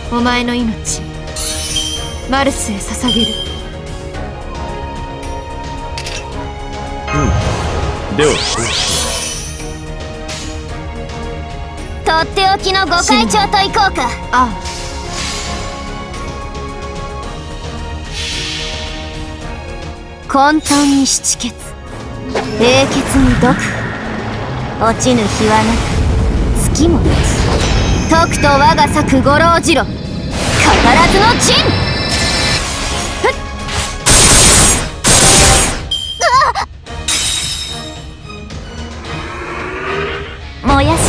お前の命マルスへ捧げる。 ではとっておきのご会長と行こうか。 ああ、 混沌に七血、冷血に毒、落ちぬ日はなく月もなし、とくと我が咲く五郎次郎、かからずの陣。燃やします。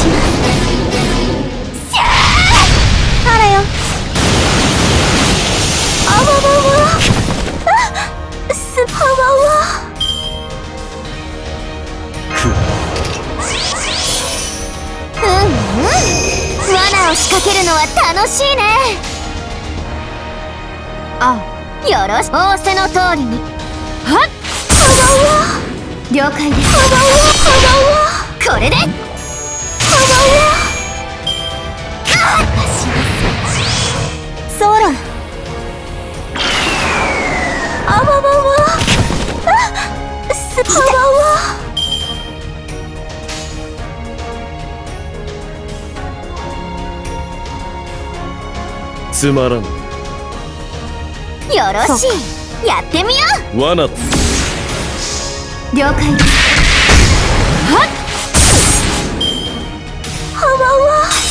あらよ。あわわわ。スパワワ。罠を仕掛けるのは楽しいね。 ああ、よろし仰せの通りに。はっ、了解です。これでソーラン、あわわわ、スパワワ。 つまらん。 よろしい、やってみよう。 罠。 了解です。はっ、はわわ。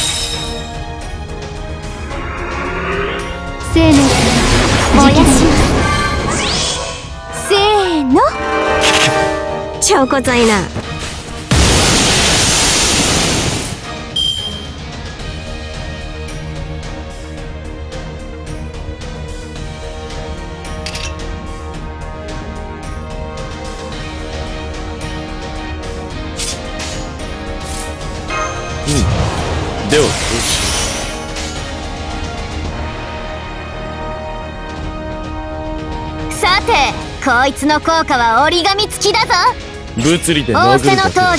生命燃やします。せーの。ちょこざいな。 ではさて、こいつの効果は折り紙付きだぞ。 物理で仰せの通りに。 殴るだけの戦いじゃない。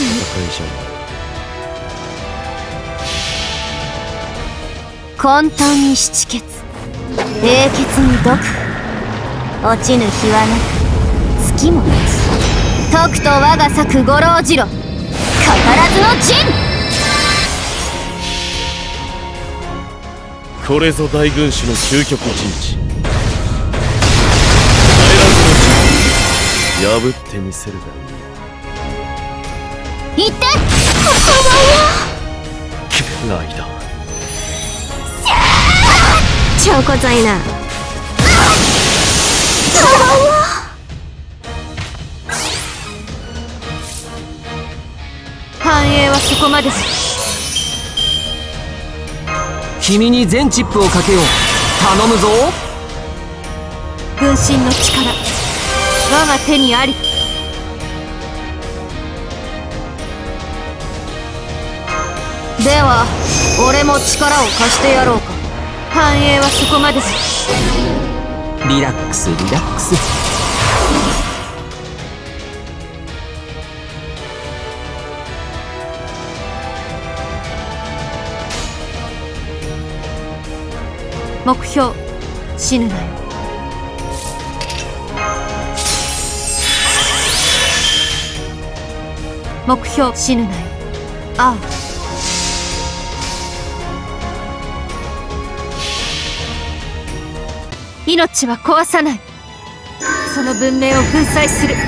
混沌に七血、冷血に毒、落ちぬ日はなく月もなし、とくと我が咲く五郎次郎、かからずの陣。 これぞ大軍師の究極陣地。破ってみせるがいって。 ライダー。 ちょこざいな。 繁栄はそこまでだ。 君に全チップをかけよう。頼むぞ。 分身の力我が手にあり。では俺も力を貸してやろうか。繁栄はそこまでだ。 リラックスリラックス。 目標死ぬなよ。目標死ぬなよ。ああ、命は壊さない。その文明を粉砕する。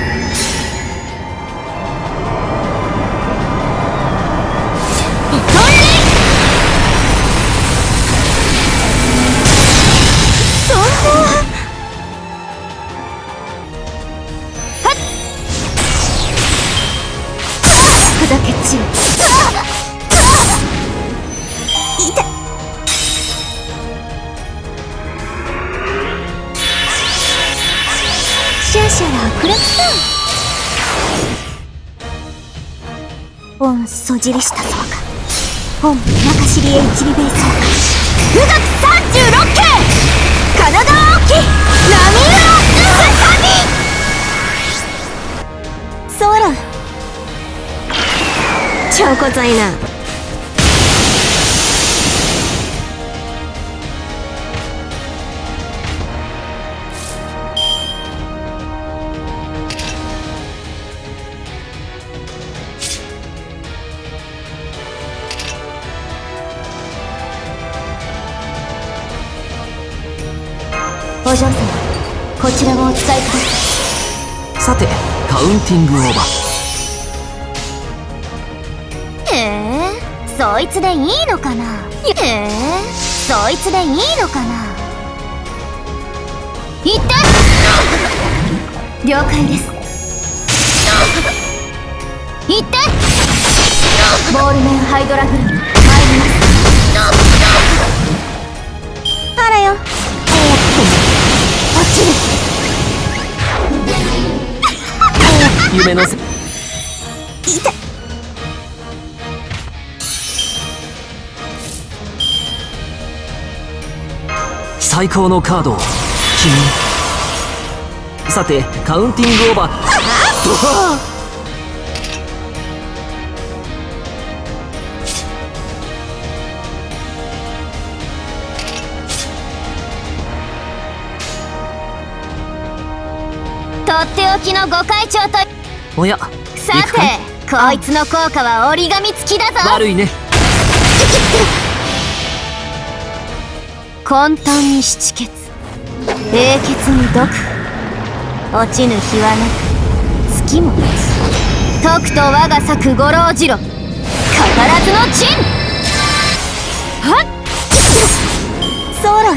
砕け散る。 シャシャラクラクサン。オンソジリしたそうか。オン中知りエイチリベイそうか。9月36系神奈川沖波浦つかみ。ソーラン、ちょこざいな。 お嬢様、こちらをお使いください。 さてカウンティングオーバー。 そいつでいいのかな。そいつでいいのかな。行って了解です。行ってボールメンハイドラグル参ります。あらよ。落ちる。 夢のせ痛い。 最高のカードを君に。さてカウンティングオーバー。 とっておきのご会長と。 おや、 さてこいつの効果は折り紙付きだぞ。 悪いね。 混沌に七血、冷血に毒、落ちぬ日はなく月もなし。とくと我が咲く五郎次郎、語らずの陣。はっそら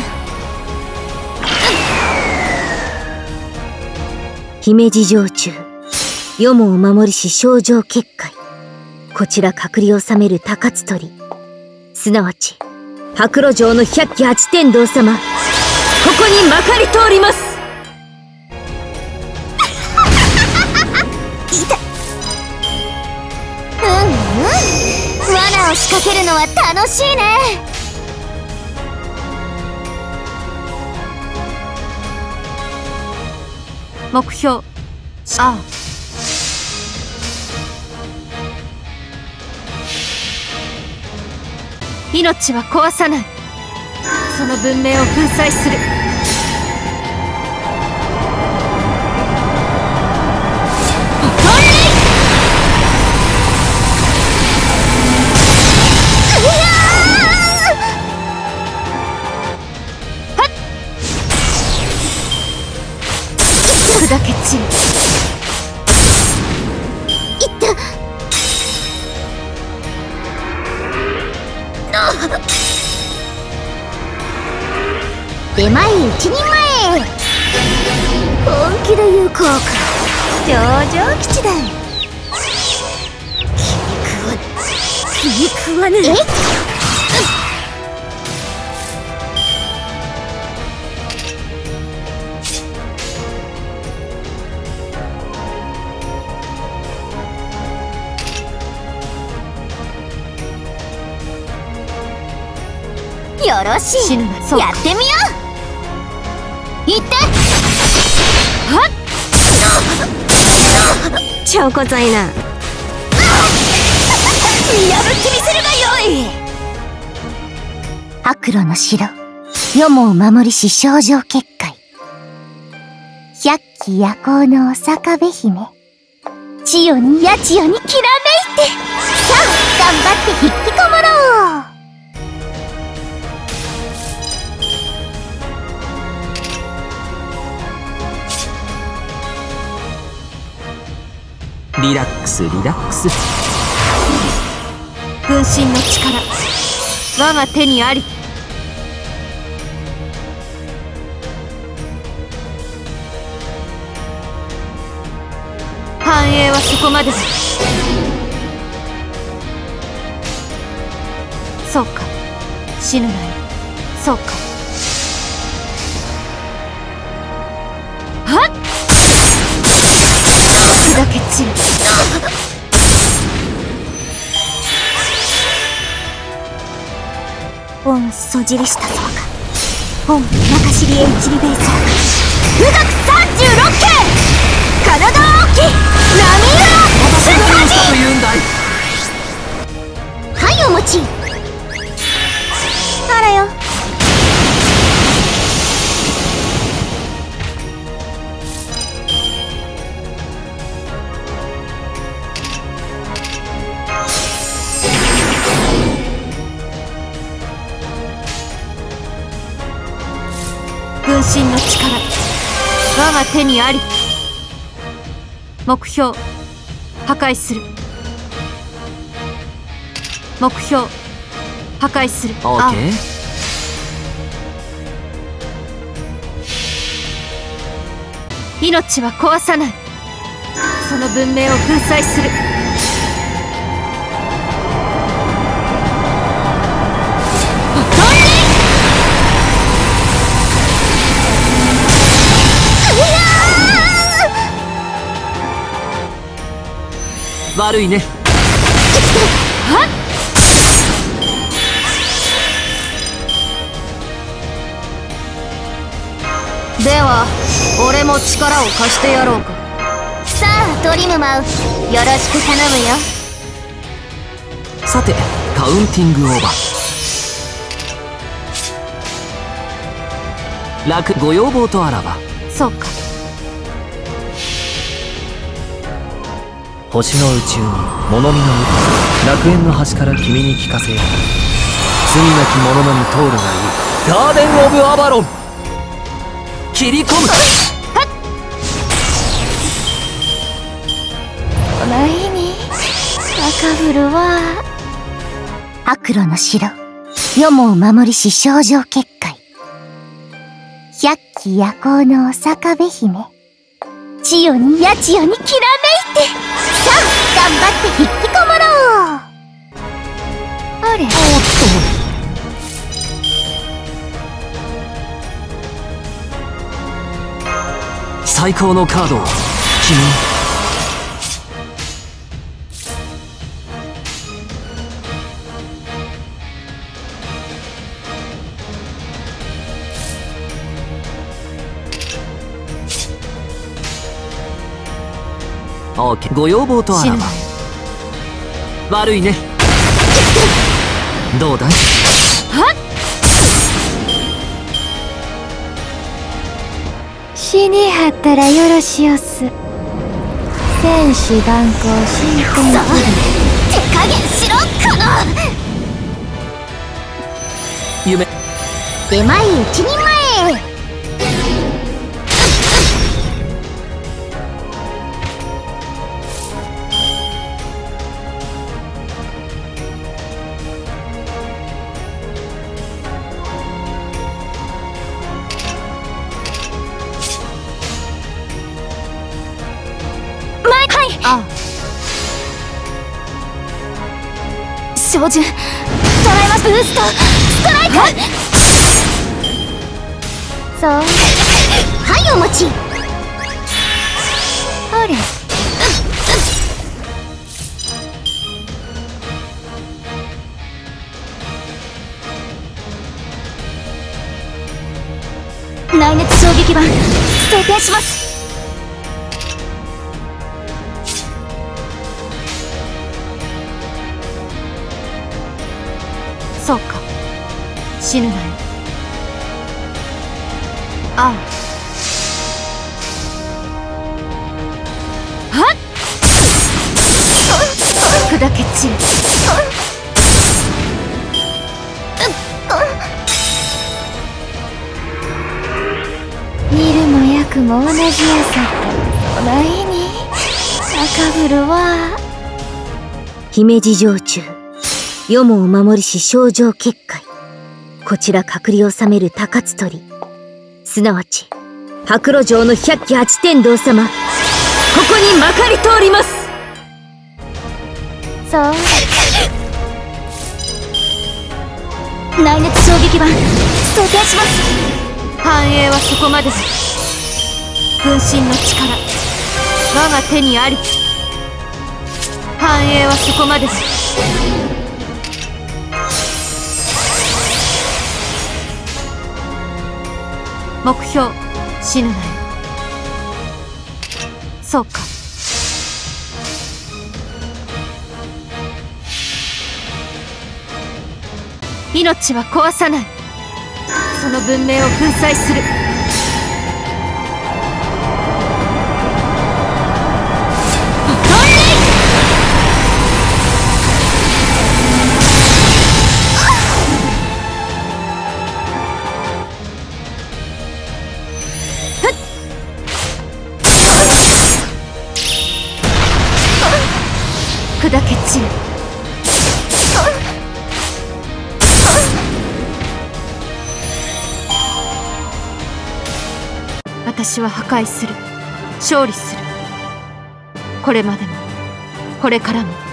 姫路城中、世もお守りし症状結界。こちら隔離を治める高津鳥、すなわち白露城の百鬼八天道様、ここにまかり通ります。痛い。罠を仕掛けるのは楽しいね。 目標ああ。命は壊さない。その文明を粉砕する。砕け散る。 いった。出前一人前。本気で言う効果、上々吉だ。気に食わぬ。よろしい。 死ぬな。そうか。 やってみよう。いって。はっ。超こざいな。見破ってみせるがよい。悪路の城、世も守りし症状結界。百鬼夜行のお坂部姫、千代に八千代にきらめいて。さあ頑張って引きこもろう。 リラックスリラックス。 分身の力、我が手にあり。繁栄はそこまでだ。そうか、死ぬなよ。そうか。はっ。砕け散る。 本そじりしたそうか。本中尻 H リベーサー、富岳36系、体大き波裏私がどうしたと言うんだい。 はいお持ち。あらよ。 分身の力、 我が手にあり。目標破壊する。目標破壊する。 オッケー。 命は壊さない。その文明を粉砕する。 悪いね。 では俺も力を貸してやろうか。 さあトリムマウ、よろしく頼むよ。 さてカウンティングオーバー。楽ご要望とあらば。 そうか。 星の宇宙に物見の歌、楽園の端から君に聞かせよう。罪なき者のみ通るがいいガーデン・オブ・アバロン。切り込む。 この日に赤ぶるは悪路の城、世も守りし少女結界、百鬼夜行のお坂部姫、千代に八千代にきらめいて、さあ頑張って引きこもろう。あれ、おっと、 最高のカードを君に。オーケー。ご要望とあらば。悪いね。どうだい。 はっ、 死にはったらよろしおす。戦士眼光進展。さあ手加減しろかな。 夢出前一人前。 ああ、 照準捉えます。ブーストストライク。そう、はいお待ち。あれ、内熱衝撃板装填します。 そうか。死ぬなよ。ああ、はっ、砕け散る。 見るも焼くも同じやさってこの日に赤ぶるは姫路城中、世もお守りし少女結界、こちら隔離を治める高津鳥、すなわち白露城の百鬼八天道様、ここにまかり通ります。そう、内熱衝撃板装填します。 繁栄はそこまでだ。分身の力我が手にあり。繁栄はそこまでだ。目標死ぬなよ。そうか。命は壊さない。その文明を粉砕する。 砕け散る。私は破壊する。勝利する。これまでもこれからも。